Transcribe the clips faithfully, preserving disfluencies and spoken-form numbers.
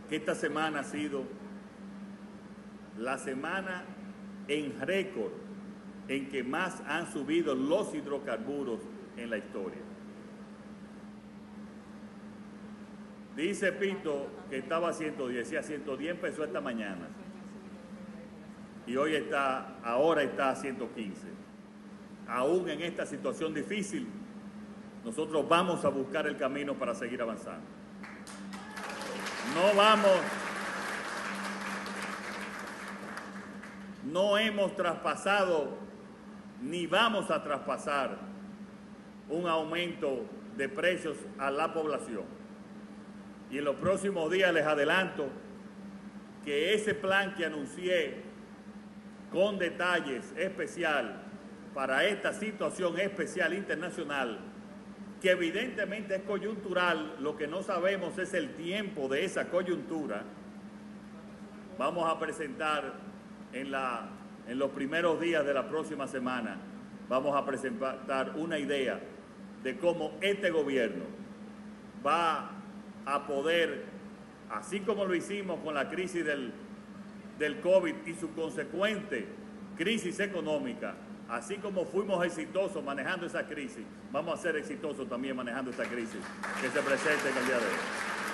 que esta semana ha sido la semana en récord en que más han subido los hidrocarburos en la historia. Dice Pito que estaba a ciento diez, sí, a ciento diez empezó esta mañana y hoy está, ahora está a ciento quince. Aún en esta situación difícil, nosotros vamos a buscar el camino para seguir avanzando. No vamos, no hemos traspasado ni vamos a traspasar un aumento de precios a la población. Y en los próximos días les adelanto que ese plan que anuncié con detalles especial para esta situación especial internacional, que evidentemente es coyuntural, lo que no sabemos es el tiempo de esa coyuntura, vamos a presentar en, la, en los primeros días de la próxima semana, vamos a presentar una idea de cómo este gobierno va a poder, así como lo hicimos con la crisis del, del COVID y su consecuente crisis económica, así como fuimos exitosos manejando esa crisis, vamos a ser exitosos también manejando esta crisis que se presenta en el día de hoy.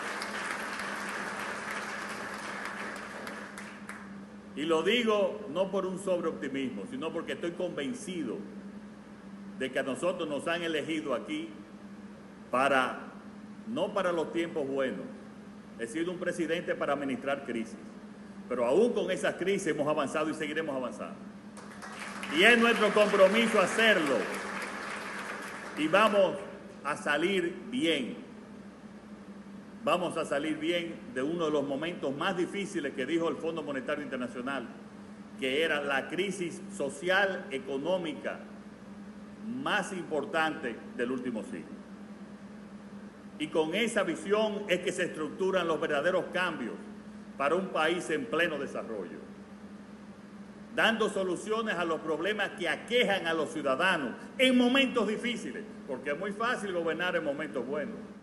Y lo digo no por un sobreoptimismo, sino porque estoy convencido de que a nosotros nos han elegido aquí para, no para los tiempos buenos. He sido un presidente para administrar crisis, pero aún con esas crisis hemos avanzado y seguiremos avanzando. Y es nuestro compromiso hacerlo. Y vamos a salir bien. Vamos a salir bien de uno de los momentos más difíciles que dijo el Fondo Monetario Internacional, que era la crisis social, económica más importante del último siglo. Y con esa visión es que se estructuran los verdaderos cambios para un país en pleno desarrollo, dando soluciones a los problemas que aquejan a los ciudadanos en momentos difíciles, porque es muy fácil gobernar en momentos buenos.